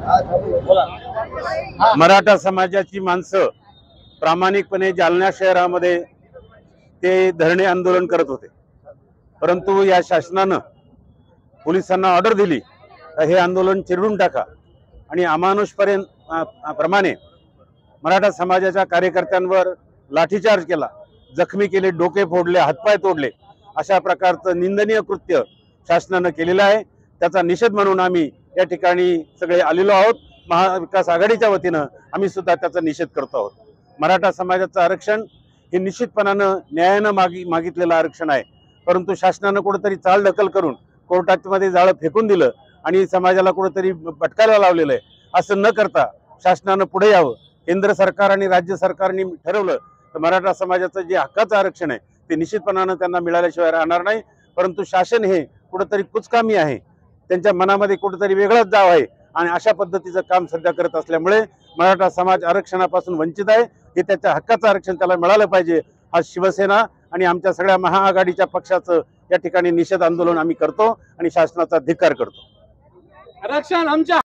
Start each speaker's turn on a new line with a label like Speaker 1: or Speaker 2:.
Speaker 1: मराठा समाजाची माणसं प्रामाणिकपणे जालना शहरामध्ये ते धरणे आंदोलन करत होते, परंतु या शासनानं पोलिसांना ऑर्डर दिली हे आंदोलन चिरडून टाका आणि प्रमाणे मराठा समाजाच्या कार्यकर्त्यांवर लाठीचार्ज केला, जखमी केले, डोके फोडले, हातपाय तोडले, अशा प्रकारचं निंदनीय कृत्य शासनानं केलेलं आहे। त्याचा निषेध म्हणून आम्ही या ठिकाणी सगळे आलेलो आहोत। महाविकास आघाडीच्या वतीनं आम्ही सुद्धा त्याचा निषेध करतो आहोत। मराठा समाजाचं आरक्षण हे निश्चितपणानं न्यायानं मागितलेलं आरक्षण आहे, परंतु शासनानं कुठेतरी चालढकल करून कोर्टामध्ये जाळं फेकून दिलं आणि समाजाला कुठेतरी भटकायला लावलेलं आहे। असं न करता शासनानं पुढे यावं। केंद्र सरकार आणि राज्य सरकारने ठरवलं तर मराठा समाजाचं जे हक्काचं आरक्षण आहे ते निश्चितपणानं त्यांना मिळाल्याशिवाय राहणार नाही, परंतु शासन हे कुठेतरी कुचकामी आहे, त्यांच्या मनामध्ये कुठेतरी वेगळाच जाव आहे आणि अशा पद्धतीचं काम सध्या करत असल्यामुळे मराठा समाज आरक्षणापासून वंचित आहे। हे त्याच्या हक्काचं आरक्षण त्याला मिळालं पाहिजे। हा शिवसेना आणि आमच्या सगळ्या महाआघाडीच्या पक्षाचं या ठिकाणी निषेध आंदोलन आम्ही करतो आणि शासनाचा धिक्कार करतो।
Speaker 2: आरक्षण आमच्या